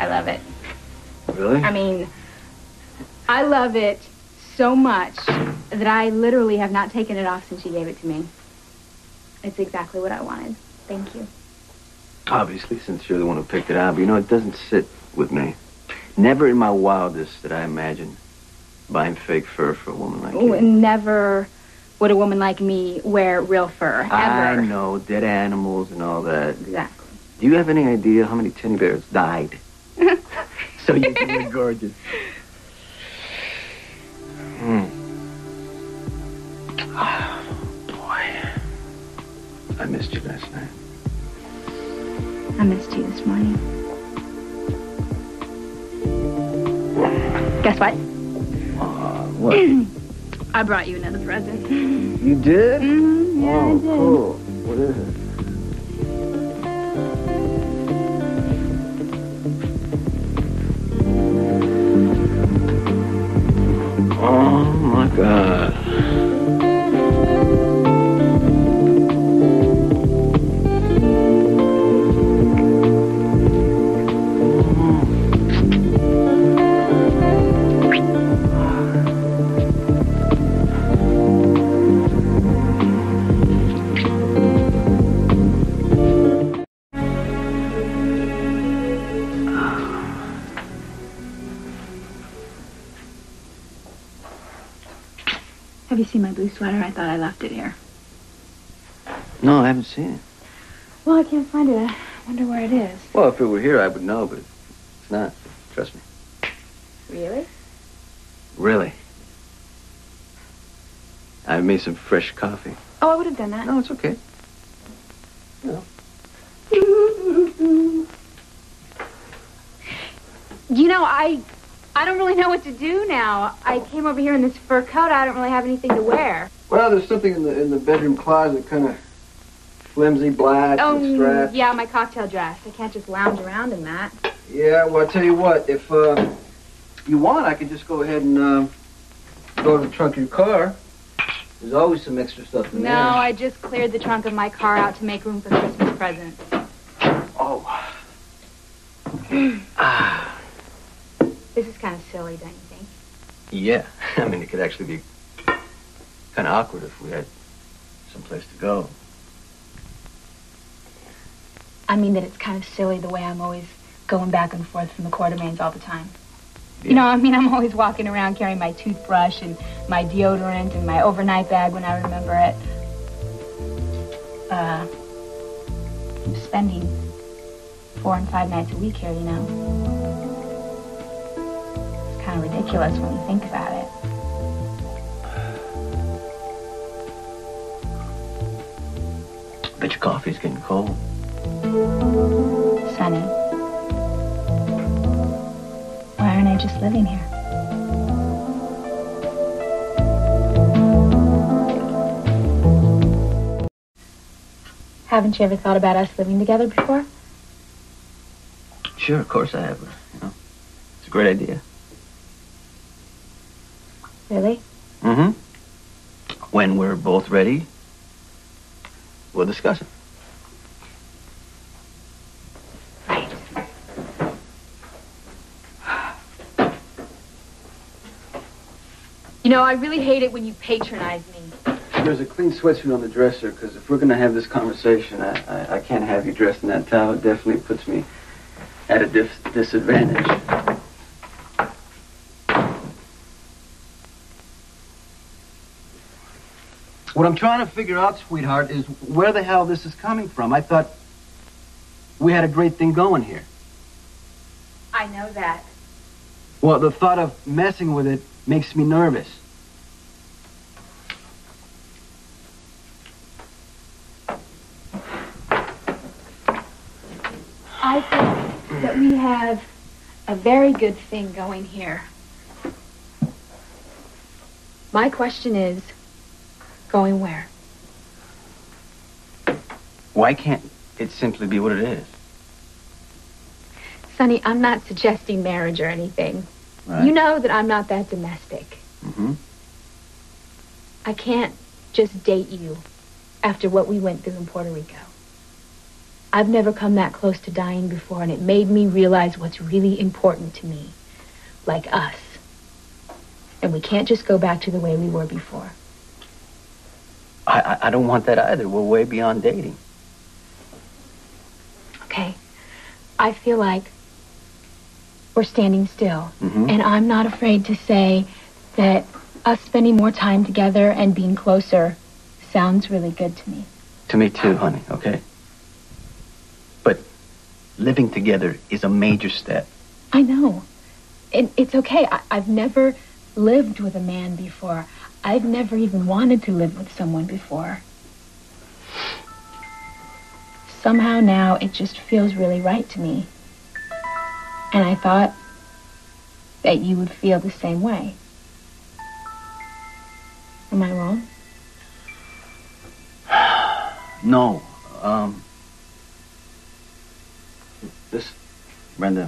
I love it. Really? I mean, I love it so much that I literally have not taken it off since you gave it to me. It's exactly what I wanted. Thank you. Obviously, since you're the one who picked it out, but you know, it doesn't sit with me. Never in my wildest did I imagine buying fake fur for a woman like you. Never would a woman like me wear real fur, ever. I know, dead animals and all that. Exactly. Do you have any idea how many teddy bears died? So you can look gorgeous. Oh, boy. I missed you last night. I missed you this morning. Guess what? What? I brought you another present. You did? Mm-hmm. Yeah, I did. Cool. What is it? Oh, my God. Have you seen my blue sweater? I thought I left it here. No, I haven't seen it. Well, I can't find it. I wonder where it is. Well, if it were here, I would know, but it's not. Trust me. Really? Really. I made some fresh coffee. Oh, I would have done that. No, it's okay. No. You know, I don't really know what to do now. I came over here in this fur coat. I don't really have anything to wear. Well, there's something in the bedroom closet, kind of flimsy, black, and strapped. Yeah, my cocktail dress. I can't just lounge around in that. Yeah, well, I tell you what, if you want, I could just go ahead and go to the trunk of your car. There's always some extra stuff in there. No, I just cleared the trunk of my car out to make room for Christmas presents. Oh. This is kind of silly, don't you think? Yeah. I mean, it could actually be kind of awkward if we had someplace to go. I mean that it's kind of silly the way I'm always going back and forth from the Quartermains all the time. Yeah. You know, I mean, I'm always walking around carrying my toothbrush and my deodorant and my overnight bag when I remember it. I'm spending 4 and 5 nights a week here, you know. It's kind of ridiculous when you think about it. Bet your coffee's getting cold. Sonny, why aren't I just living here? Haven't you ever thought about us living together before? Sure, of course I have. You know, it's a great idea. Really? Mm-hmm. When we're both ready, we'll discuss it. Right. You know, I really hate it when you patronize me. There's a clean sweatsuit on the dresser, because if we're going to have this conversation, I can't have you dressed in that towel. It definitely puts me at a disadvantage. What I'm trying to figure out, sweetheart, is where the hell this is coming from. I thought we had a great thing going here. I know that. Well, the thought of messing with it makes me nervous. I think that we have a very good thing going here. My question is, going where? Why can't it simply be what it is? Sonny, I'm not suggesting marriage or anything. Right. You know that I'm not that domestic. Mm-hmm. I can't just date you after what we went through in Puerto Rico. I've never come that close to dying before, and it made me realize what's really important to me. Like us. And we can't just go back to the way we were before. I don't want that either. We're way beyond dating. Okay. I feel like we're standing still. Mm-hmm. And I'm not afraid to say that us spending more time together and being closer sounds really good to me. To me too, honey, okay? But living together is a major step. I know. It's okay. I've never lived with a man before. I've never even wanted to live with someone before. Somehow now it just feels really right to me. And I thought that you would feel the same way. Am I wrong? No. Listen, Brenda.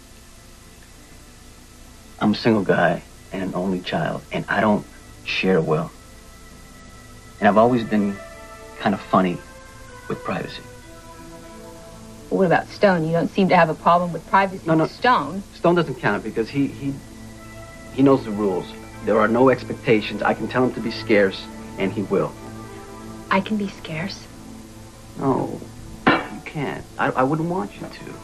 I'm a single guy and an only child, and I don't share well. And I've always been kind of funny with privacy. Well, what about Stone? You don't seem to have a problem with privacy No. with Stone. Stone doesn't count because he knows the rules. There are no expectations. I can tell him to be scarce, and he will. I can be scarce. No, you can't. I wouldn't want you to.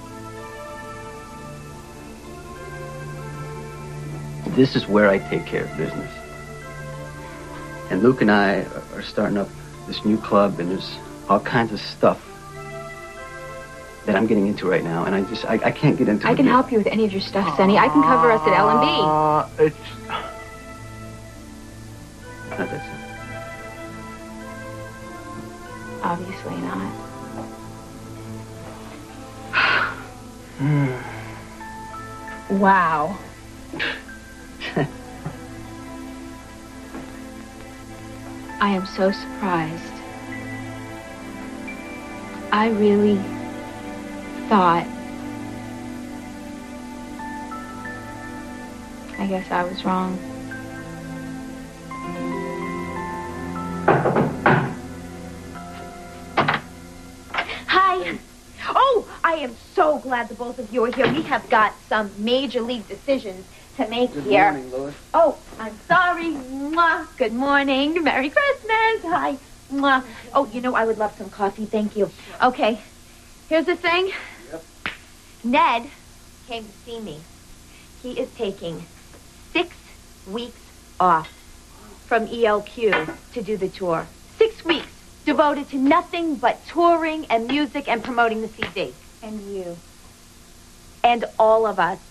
This is where I take care of business. And Luke and I are starting up this new club, and there's all kinds of stuff that I'm getting into right now, and I can't get into it. I can help you with any of your stuff, Sonny. I can cover us at L&B. It's not that simple. Obviously not. Wow. I am so surprised. I really thought... I guess I was wrong. Hi. Oh, I am so glad the both of you are here. We have got some major league decisions to make here. Good morning, Lois. Oh, I'm sorry. Mwah. Good morning. Merry Christmas. Hi. Mwah. Oh, you know, I would love some coffee. Thank you. Okay. Here's the thing. Yep. Ned came to see me. He is taking 6 weeks off from ELQ to do the tour. 6 weeks devoted to nothing but touring and music and promoting the CD. And you. And all of us.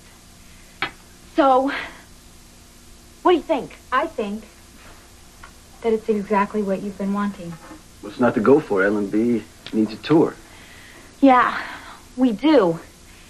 So, what do you think? I think that it's exactly what you've been wanting. What's not to go for? L&B needs a tour. Yeah, we do.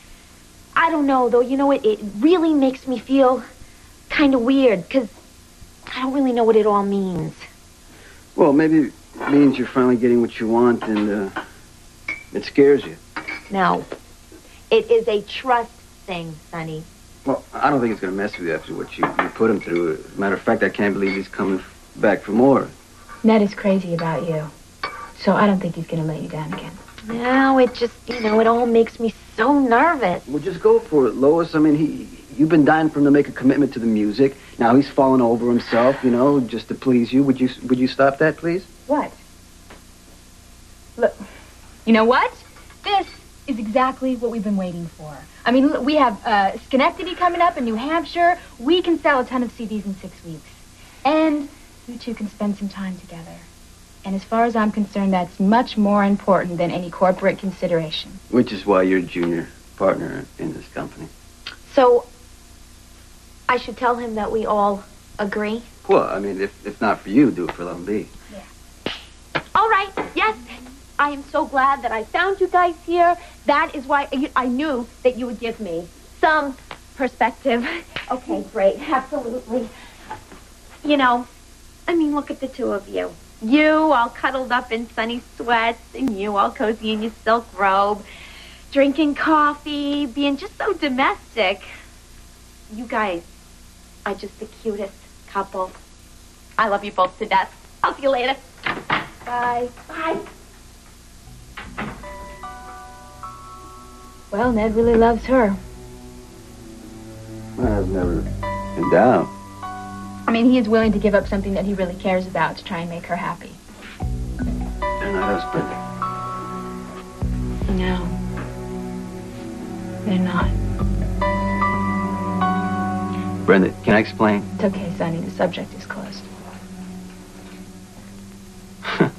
I don't know, though. You know, it really makes me feel kind of weird, because I don't really know what it all means. Well, maybe it means you're finally getting what you want, and it scares you. No. It is a trust thing, Sonny. Well, I don't think it's going to mess with you after what you put him through. As a matter of fact, I can't believe he's coming back for more. Ned is crazy about you. So I don't think he's going to let you down again. No, it just, you know, it all makes me so nervous. Well, just go for it, Lois. I mean, you've been dying for him to make a commitment to the music. Now he's fallen over himself, you know, just to please you. Would you stop that, please? What? Look, you know what? This is exactly what we've been waiting for. I mean, look, we have Schenectady coming up in New Hampshire. We can sell a ton of CDs in 6 weeks. And you two can spend some time together. And as far as I'm concerned, that's much more important than any corporate consideration. Which is why you're a junior partner in this company. So, I should tell him that we all agree? Well, I mean, if not for you, do it for L&B. Yeah. All right, yes. I am so glad that I found you guys here. That is why I knew that you would give me some perspective. Okay, great. Absolutely. You know, I mean, look at the two of you. You all cuddled up in sunny sweats, and you all cozy in your silk robe, drinking coffee, being just so domestic. You guys are just the cutest couple. I love you both to death. I'll see you later. Bye. Bye. Well, Ned really loves her. Well, I've never in doubt. I mean, he is willing to give up something that he really cares about to try and make her happy. They're not husband. No. They're not. Brenda, can I explain? It's okay, Sonny. The subject is closed.